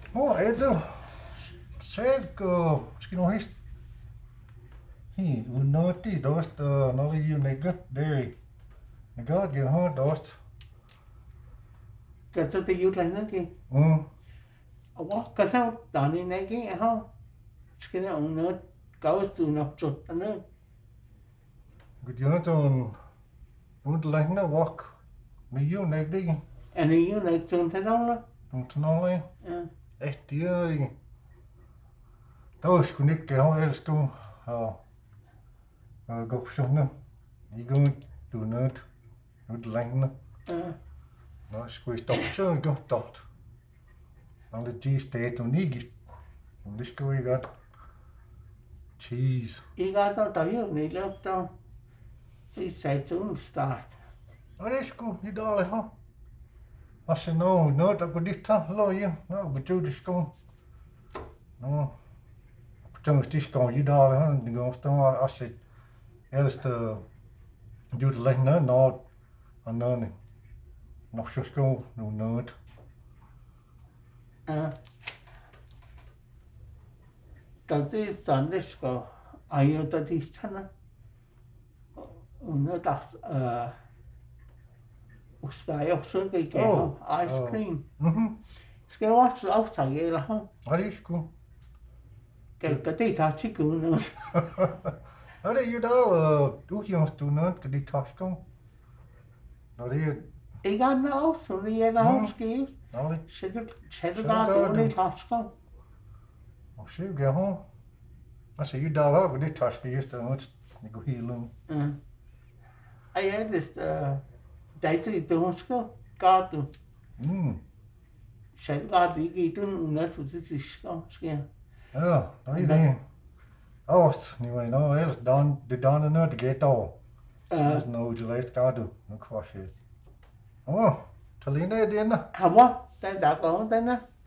это скину hist. He will not die dost når you negat der. Negat ge ha dost. Cái sự tiêu lại nữa kì. Cái sao đó này cái ha. Cái này ông nữa cáo sự nộp chốt anh nữa. Good you don't like no walk. Me you neg đi. Anh ấy lại chôn thế nào đó. Don't know ấy. Đi. Tôi skulle nicht gehen, ellers gå gå sådan noget. I går du noget længere. Nå, skulle I stoppe så gå dort. Når det er stedet og ikke, det skulle I godt. Cheese. I godt når der er jo lidt der. Så sagde du start. Og det skulle I dårligt ha. Og så noget der kunne dit tage lov i. Nå, betyder det skulle. Nå. Toen is die gewoon je daar, die gaan staan als je eerst doet leggen naar en dan nog zo schoon doen nooit. Dat is dan dus go. Ayo dat is dan. Uno dat sta je ook zo kijken. Ice cream. Skal du også aftage eller ha? Ja, det er goed. Cái tí thà chỉ cứu nữa. Ở đây như đó đủ nhiều tụi nó cái đi thà không. Nó đi. Ý gan nó số đi nó skill. Nó đi. Sẽ được ra đi thà không. Sẽ cái không. Nó sẽ như đó cái đi thà skill đó nó có hiểu luôn. Ai ấy đại chỉ tụi nó skill cả tụi. Sẽ ra đi cái tụi nó phụ sự skill. Ja, dat is het. Oost, nu weet je alles dan de dan er te get al. Dat is nou je lijst kan doen, dan kwast je. Oh, te alleen dat Hả? Đây đã có đây nè.